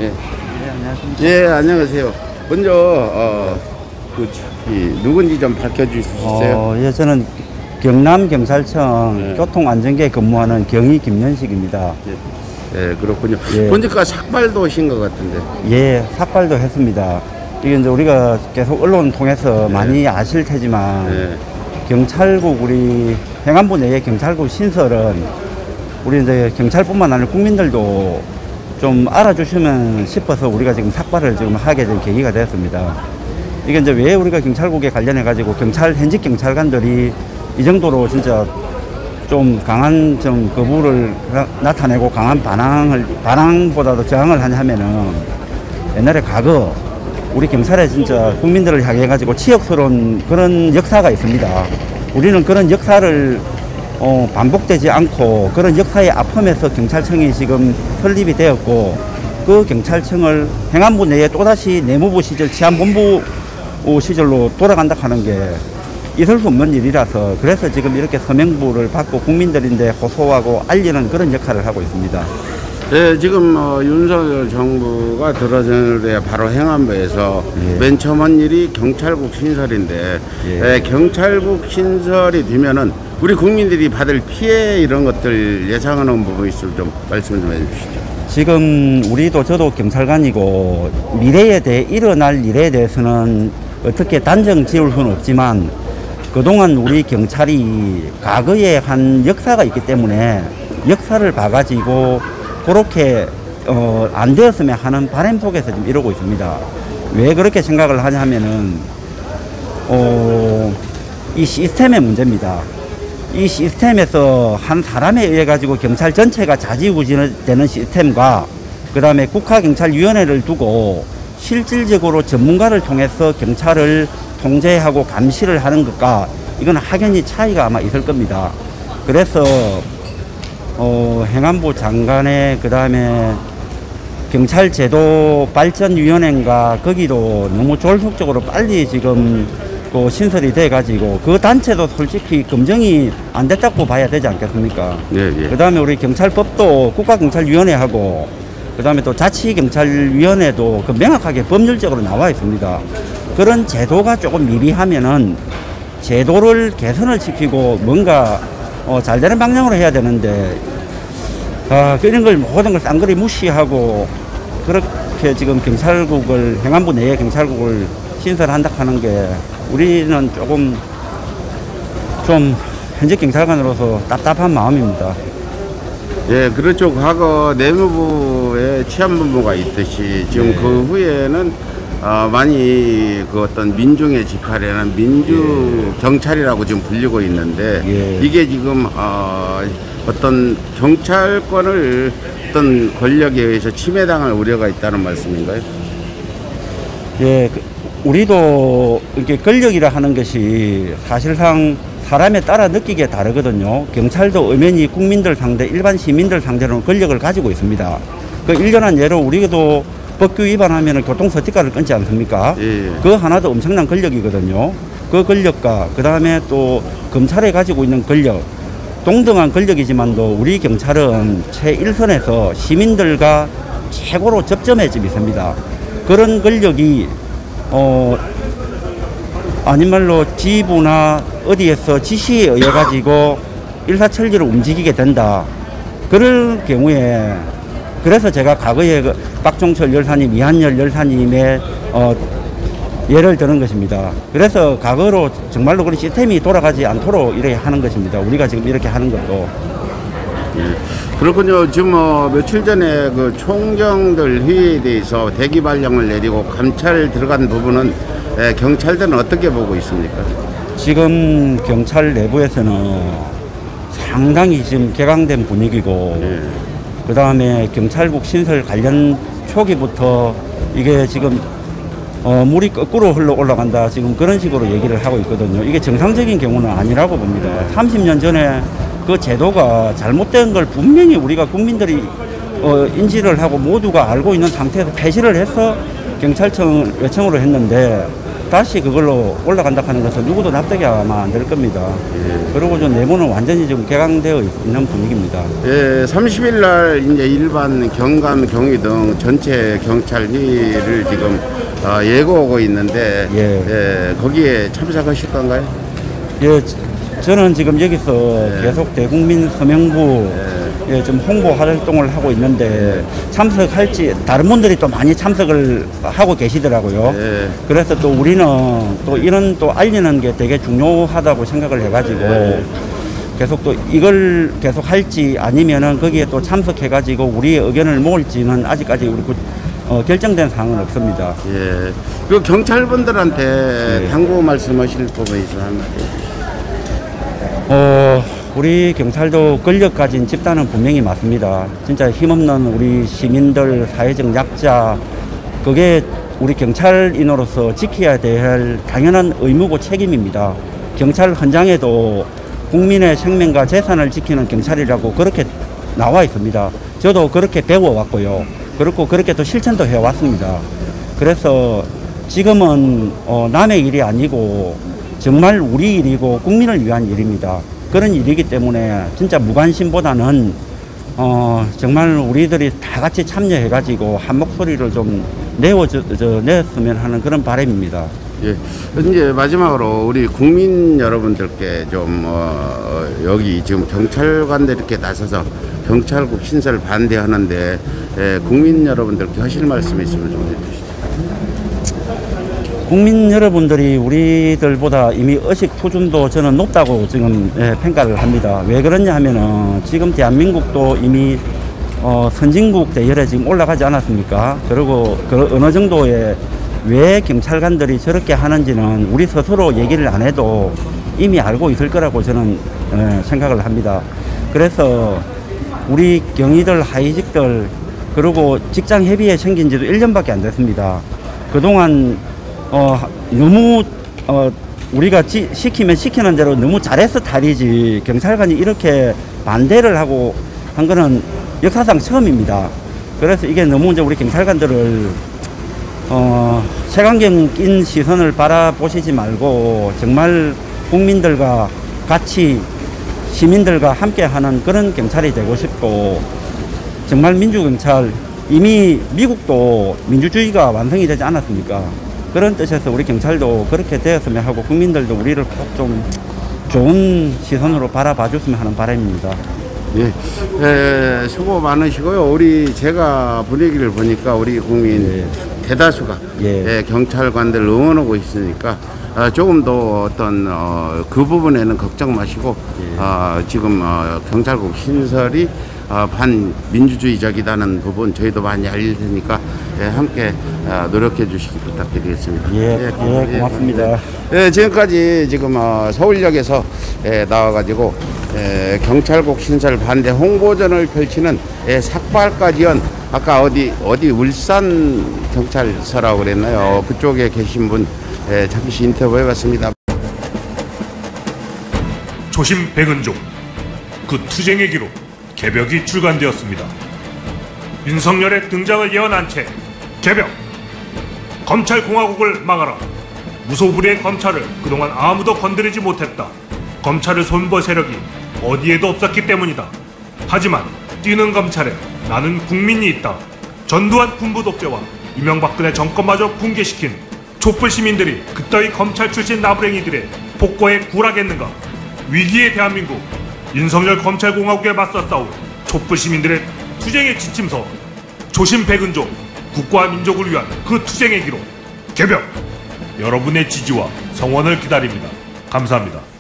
예. 네, 안녕하십니까. 예, 안녕하세요. 먼저 누군지 좀 밝혀주실 수 있어요? 예, 저는 경남경찰청 네. 교통안전계에 근무하는 경위 김연식입니다. 예, 그렇군요. 예. 보니까 삭발도 하신 것 같은데. 예, 삭발도 했습니다. 이게 이제 우리가 계속 언론 통해서 네. 많이 아실 테지만 예. 경찰국, 우리 행안부 내의 경찰국 신설은 우리 이제 경찰뿐만 아니라 국민들도 좀 알아주시면 싶어서 우리가 지금 삭발을 지금 하게 된 계기가 되었습니다. 이게 이제 왜 우리가 경찰국에 관련해 가지고 현직 경찰관들이 이 정도로 진짜 좀 강한 좀 거부를 나타내고 강한 반항보다도 저항을 하냐면은 옛날에 과거 우리 경찰에 진짜 국민들을 향해 가지고 치욕스러운 그런 역사가 있습니다. 우리는 그런 역사를 반복되지 않고 그런 역사의 아픔에서 경찰청이 지금 설립이 되었고, 그 경찰청을 행안부 내에 또다시 내무부 시절 치안본부 시절로 돌아간다 하는 게 있을 수 없는 일이라서, 그래서 지금 이렇게 서명부를 받고 국민들인데 호소하고 알리는 그런 역할을 하고 있습니다. 네, 지금 윤석열 정부가 들어서는데 바로 행안부에서 예. 맨 처음 한 일이 경찰국 신설인데, 예. 경찰국 신설이 되면은 우리 국민들이 받을 피해 이런 것들 예상하는 부분이 있으면 좀 말씀 좀 해주시죠. 지금 우리도 저도 경찰관이고 미래에 대해 일어날 일에 대해서는 어떻게 단정 지을 수는 없지만, 그동안 우리 경찰이 과거에 한 역사가 있기 때문에 역사를 봐가지고 그렇게 안 되었으면 하는 바람 속에서 지금 이러고 있습니다. 왜 그렇게 생각을 하냐면은 이 시스템의 문제입니다. 이 시스템에서 한 사람에 의해 가지고 경찰 전체가 좌지우지되는 시스템과, 그 다음에 국가경찰위원회를 두고 실질적으로 전문가를 통해서 경찰을 통제하고 감시를 하는 것과, 이건 확연히 차이가 아마 있을 겁니다. 그래서 행안부 장관의 그 다음에 경찰제도 발전위원회인가, 거기도 너무 졸속적으로 빨리 지금 신설이 돼 가지고 그 단체도 솔직히 검증이 안 됐다고 봐야 되지 않겠습니까? 네, 예. 그 다음에 우리 경찰법도 국가경찰위원회하고 그 다음에 또 자치경찰위원회도 그 명확하게 법률적으로 나와 있습니다. 그런 제도가 조금 미비하면은 제도를 개선을 시키고 뭔가 잘 되는 방향으로 해야 되는데, 그런 걸 모든 걸 쌍그리 무시하고 그렇게 지금 경찰국을, 행안부 내에 경찰국을 신설한다 하는 게 우리는 조금 좀 현직 경찰관으로서 답답한 마음입니다. 예, 그렇죠. 과거 내무부에 치안본부가 있듯이 지금 네. 그 후에는 많이 그 어떤 민중의 지팡이라는 민주 경찰이라고 지금 불리고 있는데, 예. 이게 지금 어떤 경찰권을 어떤 권력에 의해서 침해당할 우려가 있다는 말씀인가요? 예, 우리도 이렇게 권력이라 하는 것이 사실상 사람에 따라 느끼기에 다르거든요. 경찰도 엄연히 국민들 상대, 일반 시민들 상대로는 권력을 가지고 있습니다. 그 일련한 예로 우리도 법규 위반하면 교통서티카를 끊지 않습니까? 예. 그 하나도 엄청난 권력이거든요. 그 권력과 그 다음에 또 검찰에 가지고 있는 권력, 동등한 권력이지만도 우리 경찰은 최일선에서 시민들과 최고로 접점에 좀 있습니다. 그런 권력이 아닌 말로 지부나 어디에서 지시에 의해 가지고 일사천리로 움직이게 된다. 그럴 경우에, 그래서 제가 과거에 그 박종철 열사님, 이한열 열사님의 예를 드는 것입니다. 그래서 과거로 정말로 그런 시스템이 돌아가지 않도록 이렇게 하는 것입니다. 우리가 지금 이렇게 하는 것도. 예. 그렇군요. 지금 며칠 전에 그 총경들 회의에 대해서 대기 발령을 내리고 감찰 들어간 부분은 경찰들은 어떻게 보고 있습니까? 지금 경찰 내부에서는 상당히 지금 격앙된 분위기고, 예. 그 다음에 경찰국 신설 관련 초기부터 이게 지금 물이 거꾸로 흘러 올라간다, 지금 그런 식으로 얘기를 하고 있거든요. 이게 정상적인 경우는 아니라고 봅니다. 30년 전에 그 제도가 잘못된 걸 분명히 우리가 국민들이 인지를 하고 모두가 알고 있는 상태에서 폐지를 해서 경찰청 외청으로 했는데, 다시 그걸로 올라간다 하는 것은 누구도 납득이 아마 안 될 겁니다. 그리고 좀 내부는 완전히 지금 개강되어 있는 분위기입니다. 예, 30일 날 이제 일반 경감, 경위 등 전체 경찰 회의를 지금 예고하고 있는데 예, 거기에 참석하실 건가요? 예, 저는 지금 여기서 계속 대국민 서명부 좀 홍보 활동을 하고 있는데 참석할지 다른 분들이 또 많이 참석을 하고 계시더라고요. 그래서 또 우리는 또 이런 또 알리는 게 되게 중요하다고 생각을 해가지고 계속 또 이걸 계속 할지 아니면은 거기에 또 참석해가지고 우리의 의견을 모을지는 아직까지 우리 결정된 사항은 없습니다. 예. 그 경찰분들한테 당부 말씀하실 부분이 있으면 한마디. 우리 경찰도 권력 가진 집단은 분명히 맞습니다. 진짜 힘없는 우리 시민들, 사회적 약자, 그게 우리 경찰인으로서 지켜야 될 당연한 의무고 책임입니다. 경찰 헌장에도 국민의 생명과 재산을 지키는 경찰이라고 그렇게 나와 있습니다. 저도 그렇게 배워왔고요. 그렇고 그렇게 또 실천도 해왔습니다. 그래서 지금은 남의 일이 아니고 정말 우리 일이고 국민을 위한 일입니다. 그런 일이기 때문에 진짜 무관심보다는 정말 우리들이 다 같이 참여해가지고 한 목소리를 좀 냈으면 하는 그런 바람입니다. 예, 이제 마지막으로 우리 국민 여러분들께 좀 여기 지금 경찰관들 이렇게 나서서 경찰국 신설 반대하는데 국민 여러분들께 하실 말씀이 있으면 좀 해주시죠. 국민 여러분들이 우리들보다 이미 의식 수준도 저는 높다고 지금 평가를 합니다. 왜 그러냐 하면은 지금 대한민국도 이미 선진국 대열에 지금 올라가지 않았습니까? 그리고 그 어느 정도의 왜 경찰관들이 저렇게 하는지는 우리 스스로 얘기를 안 해도 이미 알고 있을 거라고 저는 생각을 합니다. 그래서 우리 경위들, 하위직들, 그리고 직장 협의회 생긴 지도 1년밖에 안 됐습니다. 그동안 너무 우리가 시키면 시키는 대로 너무 잘해서 탈이지 경찰관이 이렇게 반대를 하고 한 거는 역사상 처음입니다. 그래서 이게 너무 이제 우리 경찰관들을 색안경 낀 시선을 바라보시지 말고 정말 국민들과 같이 시민들과 함께하는 그런 경찰이 되고 싶고 정말 민주경찰 이미 미국도 민주주의가 완성이 되지 않았습니까? 그런 뜻에서 우리 경찰도 그렇게 되었으면 하고 국민들도 우리를 꼭 좀 좋은 시선으로 바라봐 줬으면 하는 바람입니다. 예, 수고 많으시고요. 제가 분위기를 보니까 우리 국민 대다수가 경찰관들 응원하고 있으니까 조금 더 어떤 그 부분에는 걱정 마시고 지금 경찰국 신설이 반민주주의적이라는 부분 저희도 많이 알릴 테니까 함께 노력해 주시기 부탁드리겠습니다. 고맙습니다. 지금까지 지금 서울역에서 나와가지고 경찰국 신설 반대 홍보전을 펼치는 삭발까지 연 아까 어디 울산 경찰서라고 그랬나요? 그쪽에 계신 분 잠시 인터뷰해봤습니다. 조심 백은종 그 투쟁의 기록 개벽이 출간되었습니다. 윤석열의 등장을 예언한 채 개벽! 검찰공화국을 막아라. 무소불위의 검찰을 그동안 아무도 건드리지 못했다. 검찰을 손볼 세력이 어디에도 없었기 때문이다. 하지만 뛰는 검찰에 나는 국민이 있다. 전두환 군부 독재와 이명박근혜 정권마저 붕괴시킨 촛불 시민들이 그따위 검찰 출신 나부랭이들의 복고에 굴하겠는가? 위기의 대한민국 윤석열 검찰공화국에 맞서 싸울 촛불 시민들의 투쟁의 지침서 조심 백은종 국가와 민족을 위한 그 투쟁의 기록 개벽! 여러분의 지지와 성원을 기다립니다. 감사합니다.